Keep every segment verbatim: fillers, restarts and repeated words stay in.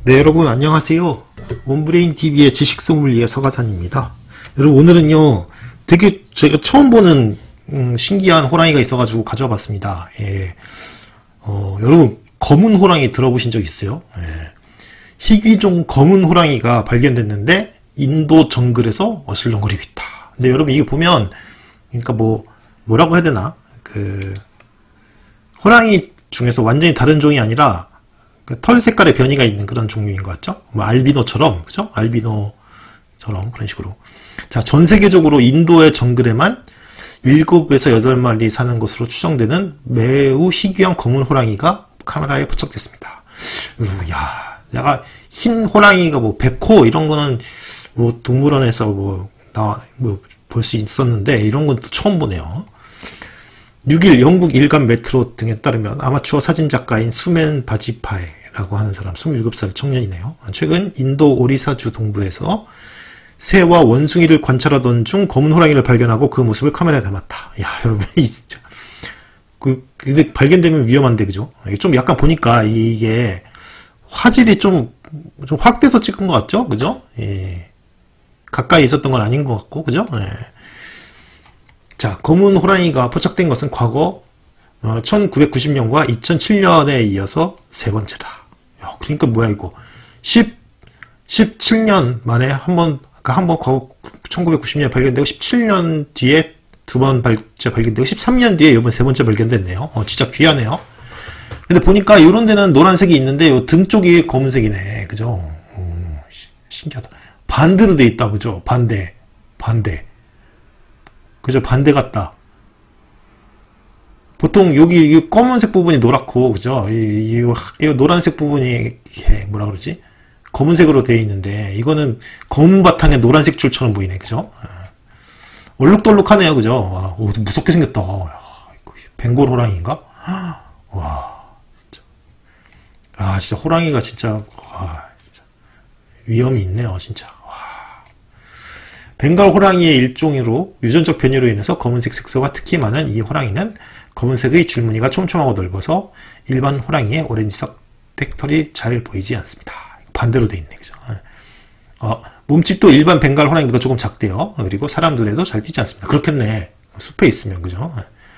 네, 여러분 안녕하세요. 원브레인티비의 지식소믈리에 서가산입니다. 여러분 오늘은요 되게 제가 처음 보는 음, 신기한 호랑이가 있어가지고 가져와 봤습니다. 예. 어, 여러분 검은 호랑이 들어보신 적 있어요? 예. 희귀종 검은 호랑이가 발견됐는데 인도 정글에서 어슬렁거리고 있다. 근데 여러분 이게 보면 그러니까 뭐 뭐라고 해야 되나, 그 호랑이 중에서 완전히 다른 종이 아니라 그 털 색깔의 변이가 있는 그런 종류인 것 같죠? 뭐 알비노처럼, 그죠? 알비노처럼 그런 식으로. 자, 전 세계적으로 인도의 정글에만 일곱에서 여덟 마리 사는 것으로 추정되는 매우 희귀한 검은 호랑이가 카메라에 포착됐습니다. 여러분, 야, 내가 흰 호랑이가 뭐 백호 이런 거는 뭐 동물원에서 뭐 나 뭐 볼 수 있었는데 이런 건 또 처음 보네요. 육 일 영국 일간 메트로 등에 따르면 아마추어 사진작가인 수멘 바지파에라고 하는 사람, 스물일곱 살 청년이네요. 최근 인도 오리사주 동부에서 새와 원숭이를 관찰하던 중 검은 호랑이를 발견하고 그 모습을 카메라에 담았다. 야, 여러분, 이 진짜. 그, 근데 발견되면 위험한데, 그죠? 좀 약간 보니까 이게 화질이 좀, 좀 확대해서 찍은 것 같죠? 그죠? 예. 가까이 있었던 건 아닌 것 같고, 그죠? 예. 자, 검은 호랑이가 포착된 것은 과거 어, 천구백구십 년과 이천칠 년에 이어서 세 번째다. 야, 그러니까 뭐야 이거 십, 십칠 년 만에 한 번, 그러니까 한 번 과거 천구백구십 년에 발견되고 십칠 년 뒤에 두 번 발째 발견되고 십삼 년 뒤에 이번 세 번째 발견됐네요. 어, 진짜 귀하네요. 근데 보니까 이런 데는 노란색이 있는데 요 등 쪽이 검은색이네. 그죠? 오, 신기하다. 반대로 돼 있다. 그죠? 반대. 반대. 그죠? 반대 같다. 보통 여기 이 검은색 부분이 노랗고, 그죠? 이, 이, 이 노란색 부분이 뭐라 그러지? 검은색으로 되어 있는데 이거는 검은 바탕에 노란색 줄처럼 보이네, 그죠? 얼룩덜룩하네요, 그죠? 와, 오, 무섭게 생겼다. 야, 벵골 호랑이인가? 와, 진짜. 아, 진짜 호랑이가 진짜, 와, 진짜 위험이 있네요, 진짜. 벵갈 호랑이의 일종으로 유전적 변이로 인해서 검은색 색소가 특히 많은 이 호랑이는 검은색의 줄무늬가 촘촘하고 넓어서 일반 호랑이의 오렌지색 털이 잘 보이지 않습니다. 반대로 돼 있네, 그죠? 어, 몸집도 일반 벵갈 호랑이보다 조금 작대요. 그리고 사람 눈에도 잘 띄지 않습니다. 그렇겠네. 숲에 있으면, 그죠?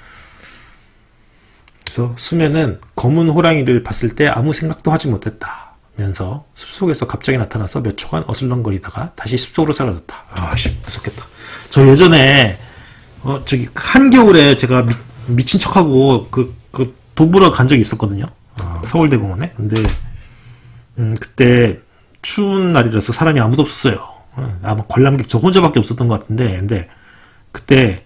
그래서 수면은 검은 호랑이를 봤을 때 아무 생각도 하지 못했다 면서 숲속에서 갑자기 나타나서 몇 초간 어슬렁거리다가 다시 숲속으로 사라졌다. 아씨, 무섭겠다. 저 예전에 어 저기 한겨울에 제가 미, 미친 척하고 그, 그 도보러 간 적이 있었거든요. 어, 서울대공원에. 근데 음, 그때 추운 날이라서 사람이 아무도 없었어요. 어, 아마 관람객 저 혼자밖에 없었던 것 같은데, 근데 그때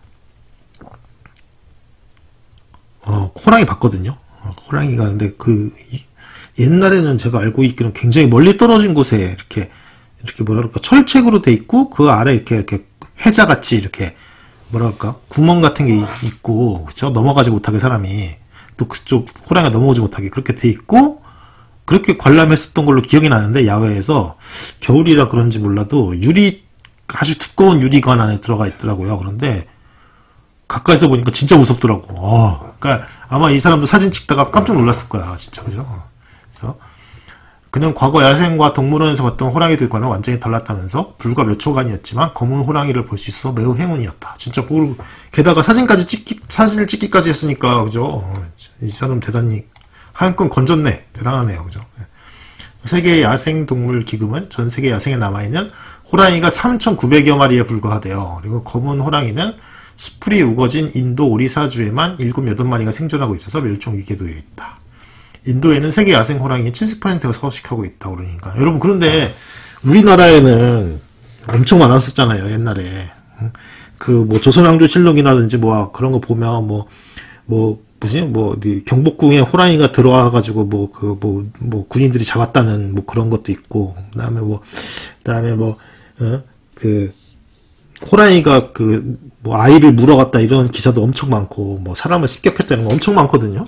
어, 호랑이 봤거든요. 어, 호랑이가 근데 그 이, 옛날에는 제가 알고 있기로는 굉장히 멀리 떨어진 곳에 이렇게, 이렇게 뭐랄까, 철책으로 돼 있고, 그 아래 이렇게, 이렇게, 해자같이 이렇게, 뭐랄까, 구멍 같은 게 있고, 그쵸? 넘어가지 못하게 사람이, 또 그쪽 호랑이가 넘어오지 못하게 그렇게 돼 있고, 그렇게 관람했었던 걸로 기억이 나는데, 야외에서, 겨울이라 그런지 몰라도, 유리, 아주 두꺼운 유리관 안에 들어가 있더라고요. 그런데, 가까이서 보니까 진짜 무섭더라고. 어, 그러니까, 아마 이 사람도 사진 찍다가 깜짝 놀랐을 거야. 진짜, 그죠? 그래서 그는 과거 야생과 동물원에서 봤던 호랑이들과는 완전히 달랐다면서 불과 몇 초간이었지만 검은 호랑이를 볼 수 있어 매우 행운이었다. 진짜 뭘, 게다가 사진까지 찍기, 사진을 찍기까지 했으니까, 그죠? 이 사람 대단히 한 건 건졌네. 대단하네요, 그죠? 세계 야생동물 기금은 전 세계 야생에 남아있는 호랑이가 삼천구백여 마리에 불과하대요. 그리고 검은 호랑이는 수풀이 우거진 인도 오리사주에만 일곱, 여덟 마리가 생존하고 있어서 멸종 위기에 놓여 있다. 인도에는 세계 야생 호랑이의 칠십 퍼센트가 서식하고 있다 그러니까. 여러분, 그런데 우리나라에는 엄청 많았었잖아요, 옛날에. 그 뭐 조선왕조실록이라든지 뭐 그런 거 보면 뭐 뭐 무슨 뭐 경복궁에 호랑이가 들어와 가지고 뭐 그 뭐 뭐 군인들이 잡았다는 뭐 그런 것도 있고, 그다음에 뭐 그다음에 뭐 어? 그 호랑이가 그 뭐 아이를 물어갔다 이런 기사도 엄청 많고, 뭐 사람을 습격했다는 거 엄청 많거든요.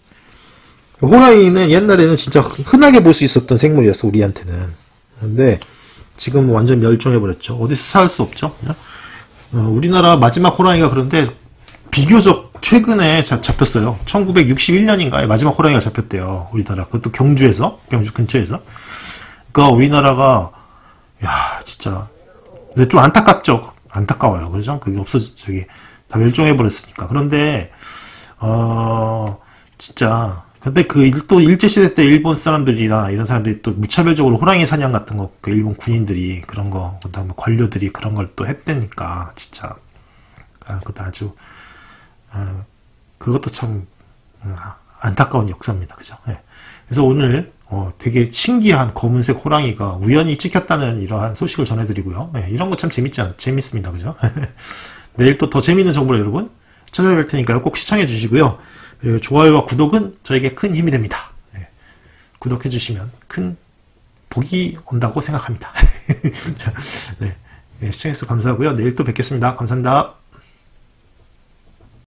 호랑이는 옛날에는 진짜 흔하게 볼 수 있었던 생물이었어, 우리한테는. 근데 지금 완전 멸종해버렸죠. 어디서 살 수 없죠. 어, 우리나라 마지막 호랑이가 그런데 비교적 최근에 자, 잡혔어요. 천구백육십일 년인가에 마지막 호랑이가 잡혔대요, 우리나라. 그것도 경주에서, 경주 근처에서. 그러니까 우리나라가 야 진짜 근데 좀 안타깝죠. 안타까워요. 그죠? 그게 없어 저기 다 멸종해 버렸으니까. 그런데 어 진짜 근데 그 또 일제 시대 때 일본 사람들이나 이런 사람들이 또 무차별적으로 호랑이 사냥 같은 거, 그 일본 군인들이 그런 거, 그다음에 관료들이 그런 걸 또 했다니까 진짜 아, 그것도 아주 아, 그것도 참 음, 안타까운 역사입니다. 그죠? 예. 그래서 오늘 어, 되게 신기한 검은색 호랑이가 우연히 찍혔다는 이러한 소식을 전해드리고요. 예, 이런 거 참 재밌지 않, 재밌습니다. 그죠? 내일 또 더 재밌는 정보를 여러분 찾아뵐 테니까요. 꼭 시청해 주시고요. 그리고 좋아요와 구독은 저에게 큰 힘이 됩니다. 예, 구독해 주시면 큰 복이 온다고 생각합니다. 네, 네, 시청해주셔서 감사하고요. 내일 또 뵙겠습니다. 감사합니다.